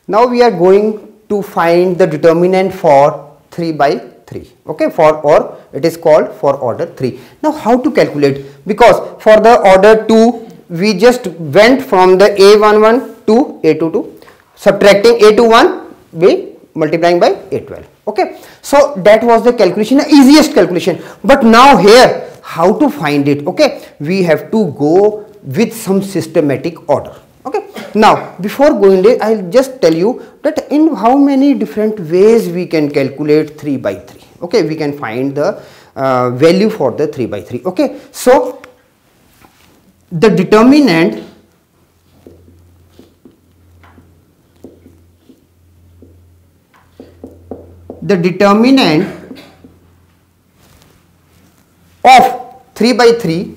Now we are going to find the determinant for 3 by 3. Okay, or it is called for order 3. Now how to calculate? Because for the order 2 we just went from the A11 to A22, subtracting A21 by multiplying by A12. Okay, so that was the calculation, the easiest calculation. But now here how to find it? Okay, we have to go with some systematic order. Okay, now before going there, I'll just tell you that in how many different ways we can calculate 3 by 3. Okay, we can find the value for the 3 by 3. Okay, so the determinant of 3 by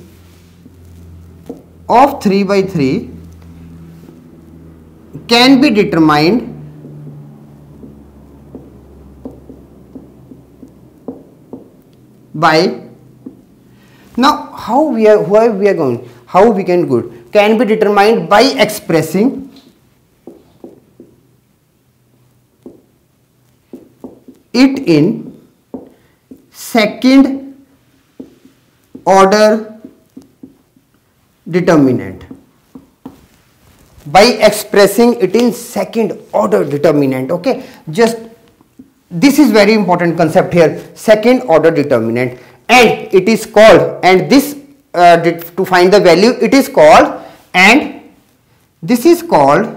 3 can be determined by, now how we can can be determined by expressing it in second order determinant. By expressing it in second order determinant. Okay, just this is very important concept here, second order determinant, and it is called, and this to find the value it is called, and this is called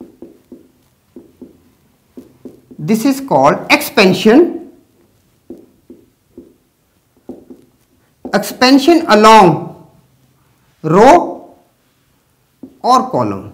expansion along row or column.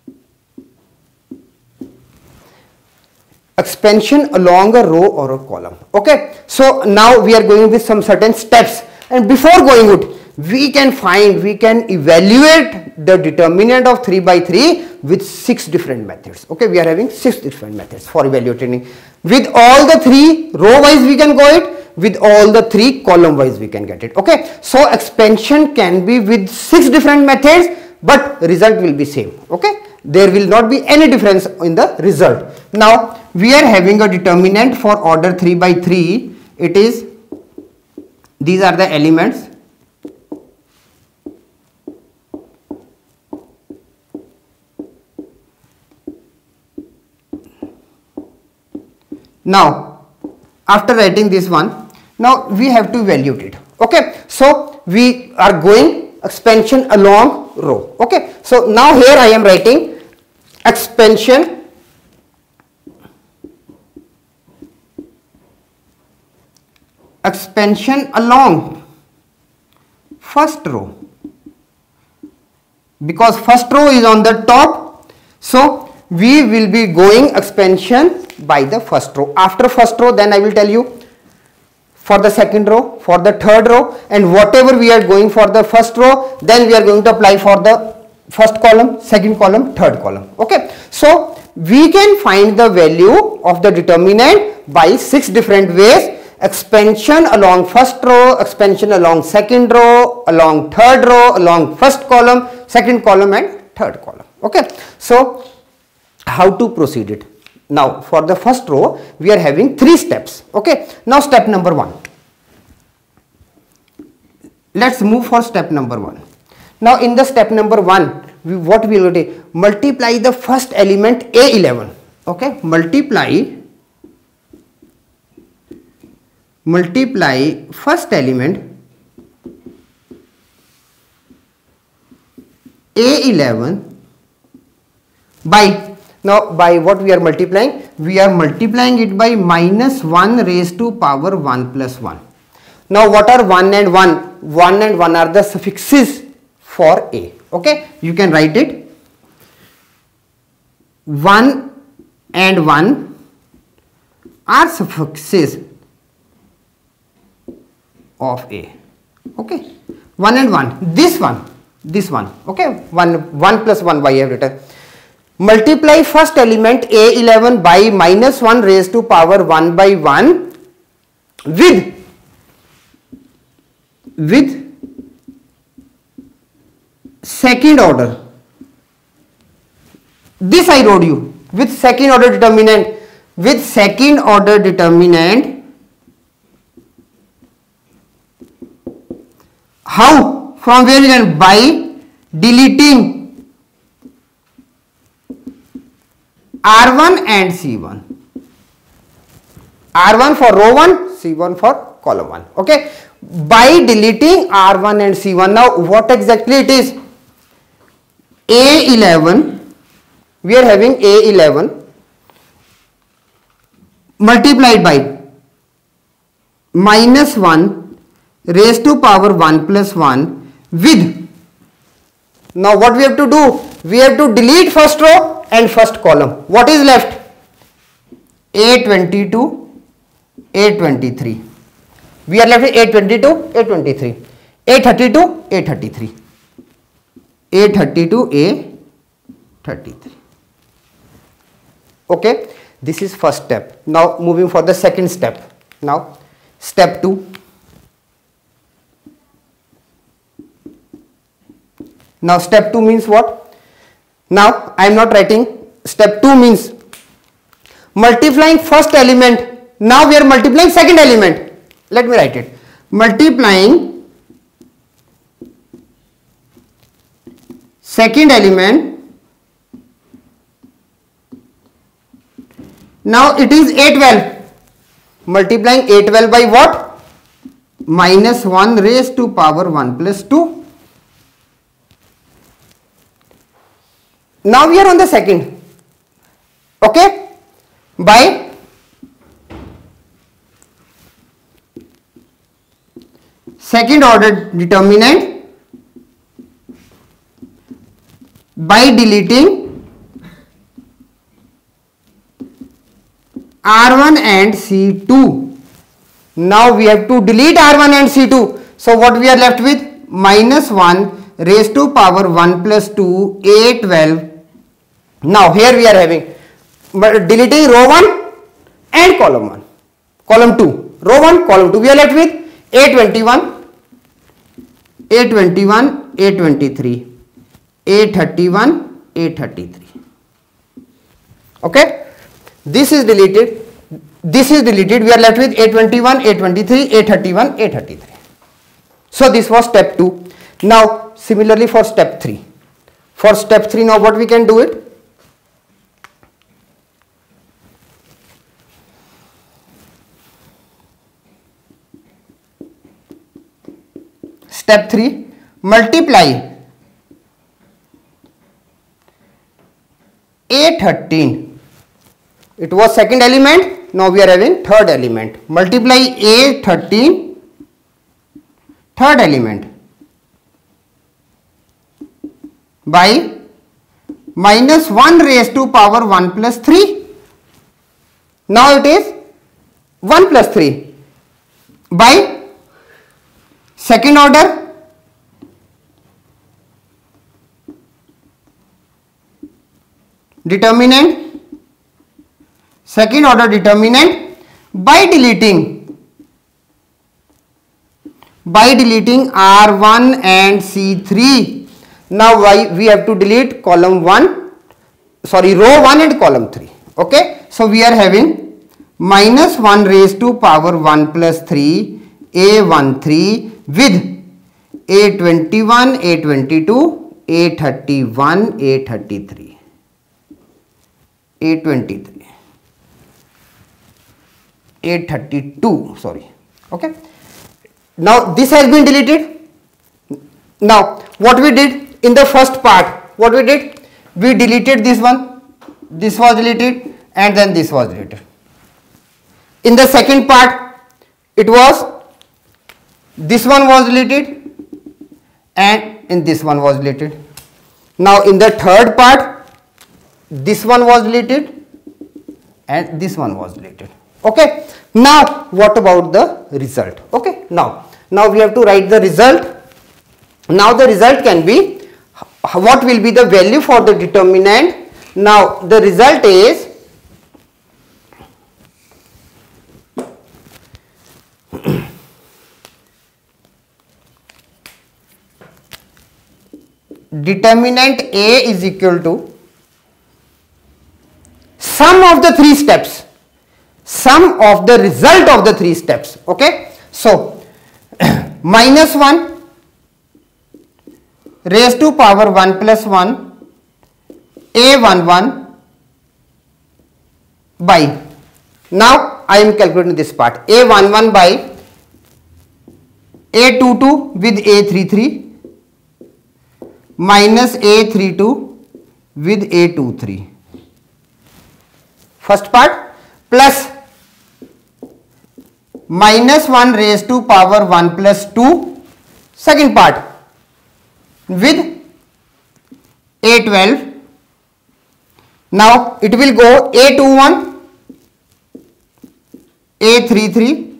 Expansion along a row or a column. Okay, so now we are going with some certain steps, and before going it, we can evaluate the determinant of 3 by 3 with 6 different methods. Okay, we are having 6 different methods for evaluating. With all the 3 row wise we can go it, with all the 3 column wise we can get it. Okay, so expansion can be with 6 different methods, but result will be same. Okay, there will not be any difference in the result. Now we are having a determinant for order 3 by 3. It is, these are the elements. Now after writing this one, now we have to evaluate it. Okay, so we are going expansion along row. Okay, so now here I am writing expansion along first row, because first row is on the top, so we will be going expansion by the first row. After first row, then I will tell you for the second row, for the third row, and whatever we are going for the first row, then we are going to apply for the first column, second column, third column. Okay, so we can find the value of the determinant by 6 different ways: expansion along first row, expansion along second row, along third row, along first column, second column, and third column. Okay, so how to proceed it? Now for the first row we are having 3 steps. Okay, now step number 1. Let's move for step number 1. Now in the step number 1, what we will do? Multiply the first element A11. Okay, multiply first element A11 by, now by what we are multiplying? We are multiplying it by -1 raised to power 1 plus 1. Now what are 1 and 1? 1 and 1 are the suffixes for A. Okay, you can write it. 1 and 1 are suffixes of A. Okay, 1 and 1, this one, okay, 1 plus 1 by I have written. Multiply first element A11 by -1 raised to power 1 by 1 with second order. This I wrote you, with second order determinant. With second order determinant, how? From where we can? By deleting R1 and C1. R1 for row 1, C1 for column 1. Okay. By deleting R1 and C1. Now what exactly it is? A11, we are having A11 multiplied by minus 1 raised to power 1 plus 1 with, now what we have to do? We have to delete first row and first column. What is left? A22, A23. We are left with A22, A23, A32, A33, A32, A33. Okay, this is first step. Now moving for the second step. Now step 2. Now step 2 means what? Now I am not writing. Step 2 means multiplying first element. Now we are multiplying second element. Let me write it. Multiplying second element. Now it is A12. Multiplying A12 by what? Minus 1 raised to power 1 plus 2. Now we are on the second. Okay. By second order determinant, by deleting R1 and C2. Now we have to delete R1 and C2. So what we are left with? Minus 1 raised to power 1 plus 2, A12. Now here we are having deleting row 1 and column 1. Column 2. Row 1, column 2. We are left with A21, A21, A23, A31, A33. Okay. This is deleted. This is deleted. We are left with A21, A23, A31, A33. So this was step 2. Now similarly for step 3. For step 3 now what we can do it? Step 3, multiply A13. It was second element. Now we are having third element. Multiply A13, third element, by minus 1 raised to power 1 plus 3. Now it is 1 plus 3 by second order determinant, second order determinant by deleting R1 and C3. Now we have to delete column 1, sorry, row 1 and column 3. Okay, so we are having minus 1 raised to power 1 plus 3, A13 with A21, A22, A31, A33, A23, A32, sorry. Okay. Now this has been deleted. Now what we did in the first part, what we did? We deleted this one, this was deleted, and then this was deleted. In the second part, it was this one was deleted and in this one was deleted. Now in the third part, this one was deleted and this one was deleted. Okay. Now what about the result? Okay. Now we have to write the result. Now the result can be, what will be the value for the determinant? Now the result is determinant A is equal to sum of the 3 steps, sum of the result of the 3 steps. Okay, so minus 1 raised to power 1 plus 1 A11 by, now I am calculating this part, A11 by A22 with A33 minus A32 with A23. First part, plus minus 1 raised to power 1 plus 2, second part, with A12. Now it will go A21, A33,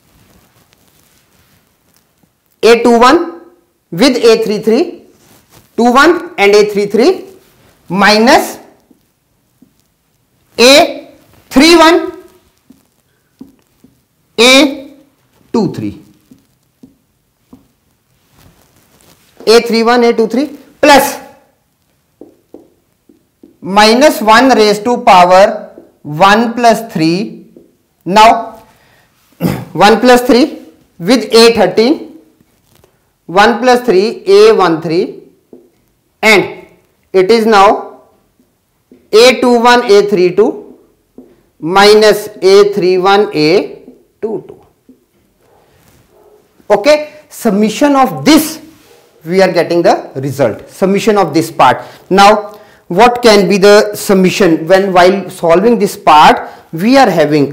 A21 with A33, 21 and A33 minus A31, A23, A31, A23 plus minus 1 raised to power 1 plus 3. Now 1 plus 3 with A13, 1 plus 3 A13, and it is now A21 A32 minus A31 A22. Okay, summation of this, we are getting the result, summation of this part. Now what can be the summation? When while solving this part, we are having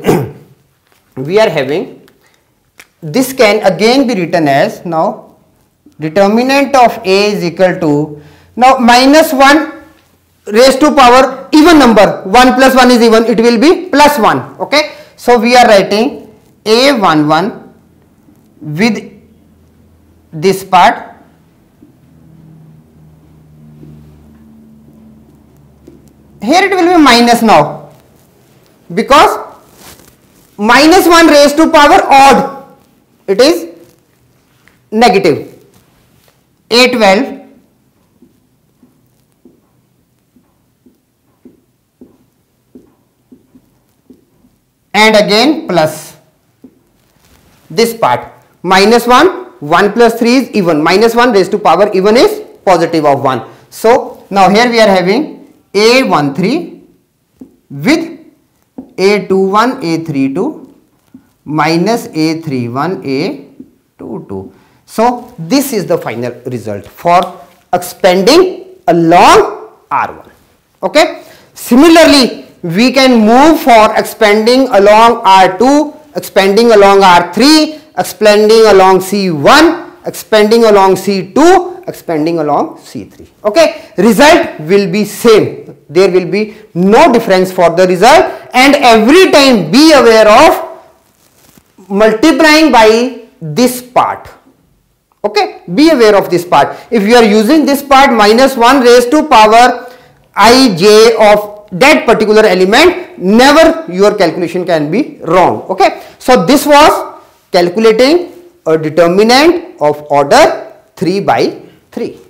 this can again be written as, now determinant of A is equal to, now minus 1 raised to power even number, 1 plus 1 is even, it will be plus 1. Okay, so we are writing A11 with this part, here it will be minus now, because minus 1 raised to power odd, it is negative, A12 and again plus this part, minus 1 plus 3 is even, minus 1 raised to power even is positive of 1. So now here we are having A13 with A21 A32 minus A31 A22. So this is the final result for expanding along R1. Okay, similarly we can move for expanding along R2, expanding along R3, expanding along C1, expanding along C2, expanding along C3. Okay, result will be same, there will be no difference for the result, and every time be aware of multiplying by this part. Okay, be aware of this part. If you are using this part, minus 1 raised to power ij of that particular element, never your calculation can be wrong. Okay, so this was calculating a determinant of order 3 by 3.